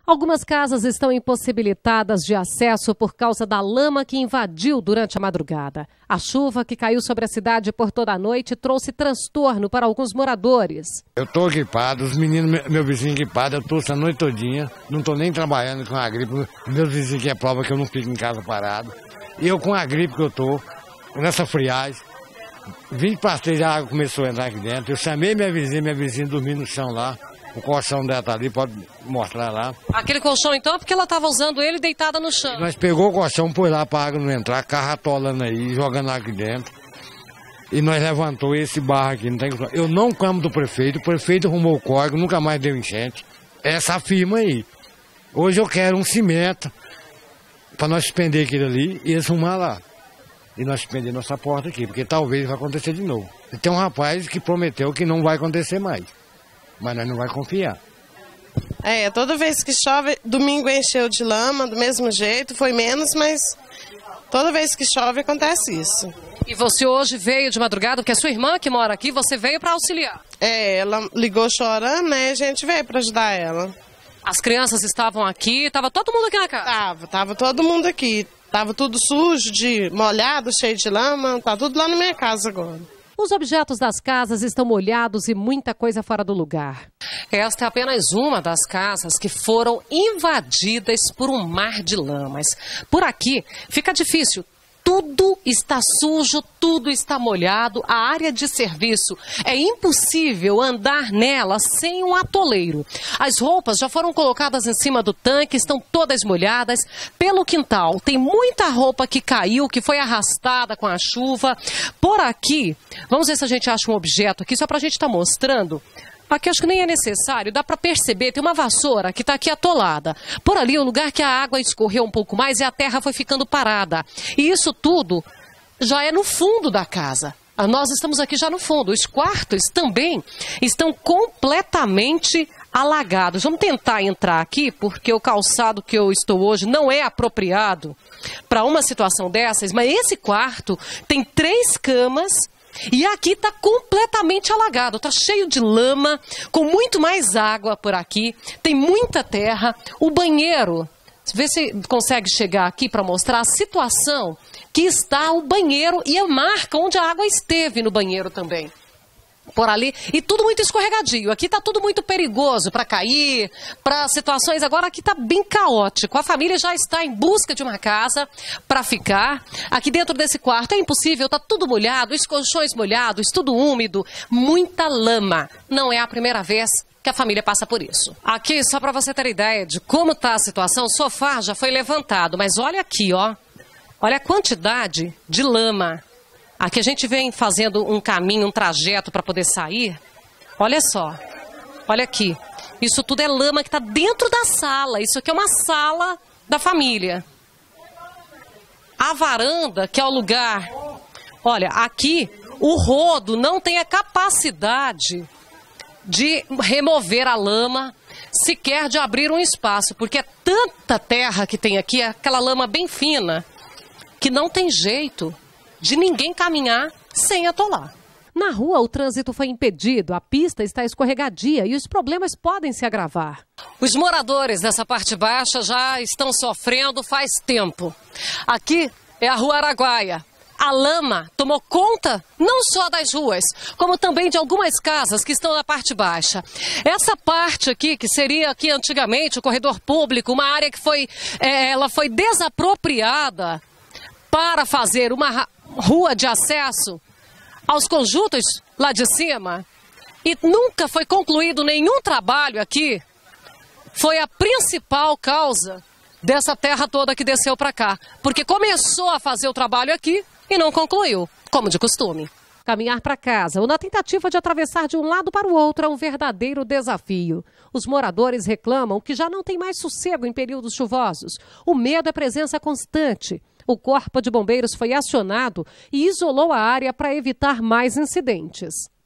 Algumas casas estão impossibilitadas de acesso por causa da lama que invadiu durante a madrugada. A chuva que caiu sobre a cidade por toda a noite trouxe transtorno para alguns moradores. Eu estou equipado, os meninos, meu vizinho equipado, eu trouxe a noite todinha, não estou nem trabalhando com a gripe. Meus vizinhos que é prova que eu não fico em casa parado. E eu com a gripe que eu estou, nessa friagem, 20 pastéis de água começou a entrar aqui dentro. Eu chamei minha vizinha dormindo no chão lá. O colchão dela tá ali, pode mostrar lá. Aquele colchão então é porque ela estava usando ele deitada no chão. Nós pegou o colchão, pôs lá para a água não entrar, carro atolando aí, jogando aqui dentro. E nós levantou esse barro aqui, não tem. Eu não clamo do prefeito, o prefeito arrumou o córrego, nunca mais deu enchente. Essa firma aí. Hoje eu quero um cimento para nós suspender aquilo ali e eles arrumar lá. E nós suspender nossa porta aqui, porque talvez vai acontecer de novo. E tem um rapaz que prometeu que não vai acontecer mais. Mas nós não vamos confiar. Toda vez que chove, domingo encheu de lama, do mesmo jeito, foi menos, mas toda vez que chove acontece isso. E você hoje veio de madrugada, porque a sua irmã que mora aqui, você veio para auxiliar? Ela ligou chorando, né, a gente veio para ajudar ela. As crianças estavam aqui, estava todo mundo aqui na casa? Tava todo mundo aqui. Tava tudo sujo, molhado, cheio de lama, tá tudo lá na minha casa agora. Os objetos das casas estão molhados e muita coisa fora do lugar. Esta é apenas uma das casas que foram invadidas por um mar de lamas. Por aqui fica difícil. Tudo está sujo, tudo está molhado. A área de serviço é impossível andar nela sem um atoleiro. As roupas já foram colocadas em cima do tanque, estão todas molhadas. Pelo quintal tem muita roupa que caiu, que foi arrastada com a chuva. Por aqui, vamos ver se a gente acha um objeto aqui, só para a gente estar mostrando. Aqui acho que nem é necessário, dá para perceber, tem uma vassoura que está aqui atolada. Por ali o lugar que a água escorreu um pouco mais e a terra foi ficando parada. E isso tudo já é no fundo da casa. Nós estamos aqui já no fundo. Os quartos também estão completamente alagados. Vamos tentar entrar aqui, porque o calçado que eu estou hoje não é apropriado para uma situação dessas. Mas esse quarto tem 3 camas. E aqui está completamente alagado, está cheio de lama, com muito mais água por aqui, tem muita terra. O banheiro, vê se consegue chegar aqui para mostrar a situação que está o banheiro e a marca onde a água esteve no banheiro também. Por ali, e tudo muito escorregadio. Aqui está tudo muito perigoso para cair, para situações. Agora aqui está bem caótico. A família já está em busca de uma casa para ficar. Aqui dentro desse quarto é impossível, está tudo molhado, os colchões molhados, tudo úmido, muita lama. Não é a primeira vez que a família passa por isso. Aqui, só para você ter ideia de como está a situação, o sofá já foi levantado, mas olha aqui, ó. Olha a quantidade de lama. Aqui a gente vem fazendo um caminho, um trajeto para poder sair. Olha só, olha aqui. Isso tudo é lama que está dentro da sala. Isso aqui é uma sala da família. A varanda, que é o lugar... Olha, aqui o rodo não tem a capacidade de remover a lama, sequer de abrir um espaço. Porque é tanta terra que tem aqui, é aquela lama bem fina, que não tem jeito de ninguém caminhar sem atolar. Na rua, o trânsito foi impedido, a pista está escorregadia e os problemas podem se agravar. Os moradores dessa parte baixa já estão sofrendo faz tempo. Aqui é a Rua Araguaia. A lama tomou conta não só das ruas, como também de algumas casas que estão na parte baixa. Essa parte aqui, que seria aqui antigamente o corredor público, uma área que ela foi desapropriada para fazer uma rua de acesso aos conjuntos lá de cima, e nunca foi concluído nenhum trabalho aqui, foi a principal causa dessa terra toda que desceu para cá, porque começou a fazer o trabalho aqui e não concluiu, como de costume. Caminhar para casa ou na tentativa de atravessar de um lado para o outro é um verdadeiro desafio. Os moradores reclamam que já não tem mais sossego em períodos chuvosos. O medo é presença constante. O Corpo de Bombeiros foi acionado e isolou a área para evitar mais incidentes.